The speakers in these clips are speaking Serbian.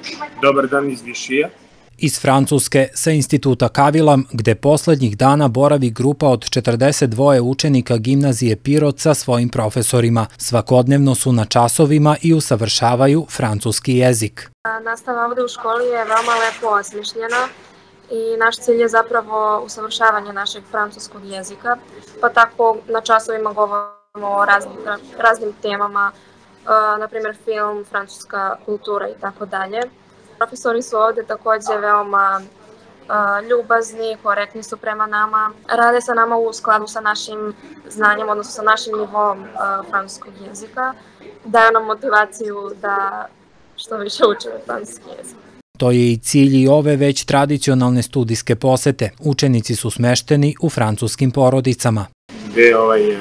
Dobar dan iz Višija. Iz Francuske, sa instituta Kavilam, gde poslednjih dana boravi grupa od 42 učenika gimnazije Pirot sa svojim profesorima. Svakodnevno su na časovima i usavršavaju francuski jezik. Nastava ovde u školi je veoma lepo osmišljena i naš cilj je zapravo usavršavanje našeg francuskog jezika, pa tako na časovima govorimo o raznim temama, na primjer film, francuska kultura i tako dalje. Profesori su ovde takođe veoma ljubazni, korektni su prema nama, rade sa nama u skladu sa našim znanjem, odnosno sa našim nivom francuskog jezika, daju nam motivaciju da što više učimo francuski jezik. To je i cilj i ove već tradicionalne studijske posete. Učenici su smešteni u francuskim porodicama. Gde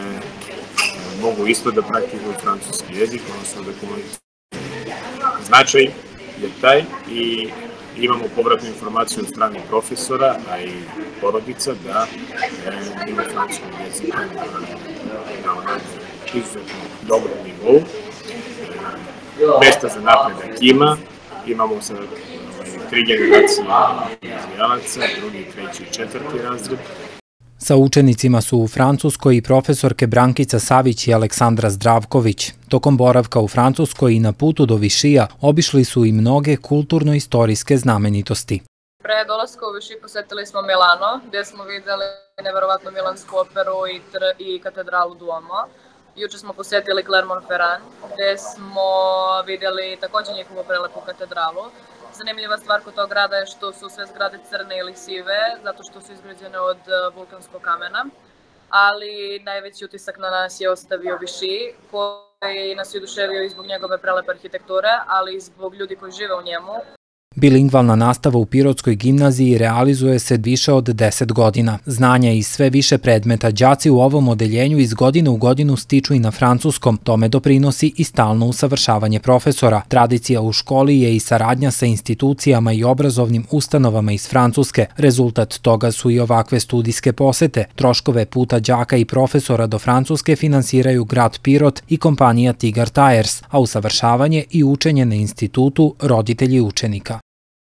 mogu isto da praktikuju francuski jezik, odnosno da komunikuju. Značaj je taj i imamo povratnu informaciju od stranih profesora, a i porodica da ima francuskog jezika na izuzetno dobrom nivou. Mesta za napredak imamo sa 3 generacije gimnazijalaca, drugi, treći i četvrti razred. Sa učenicima su u Francuskoj i profesorke Brankica Savić i Aleksandra Zdravković. Tokom boravka u Francuskoj i na putu do Višija obišli su i mnoge kulturno-istorijske znamenitosti. Pre dolaska u Viši posetili smo Milano, gde smo videli neverovatnu milansku operu i katedralu Duomo. Juče smo posetili Clermont-Ferrand, gde smo videli takođe njihovu prelepu katedralu. Zanimljiva stvar kod tog grada je što su sve zgrade crne ili sive, zato što su izgrađene od vulkanskog kamena. Ali najveći utisak na nas je ostavio Viši, koji nas je oduševio i zbog njegove prelepe arhitekture, ali i zbog ljudi koji žive u njemu. Bilingvalna nastava u Pirotskoj gimnaziji realizuje se više od 10 godina. Znanja i sve više predmeta đaci u ovom odeljenju iz godine u godinu stiču i na francuskom. Tome doprinosi i stalno usavršavanje profesora. Tradicija u školi je i saradnja sa institucijama i obrazovnim ustanovama iz Francuske. Rezultat toga su i ovakve studijske posete. Troškove puta đaka i profesora do Francuske finansiraju grad Pirot i kompanija Tigar Tires, a usavršavanje i učenje na institutu roditelji učenika.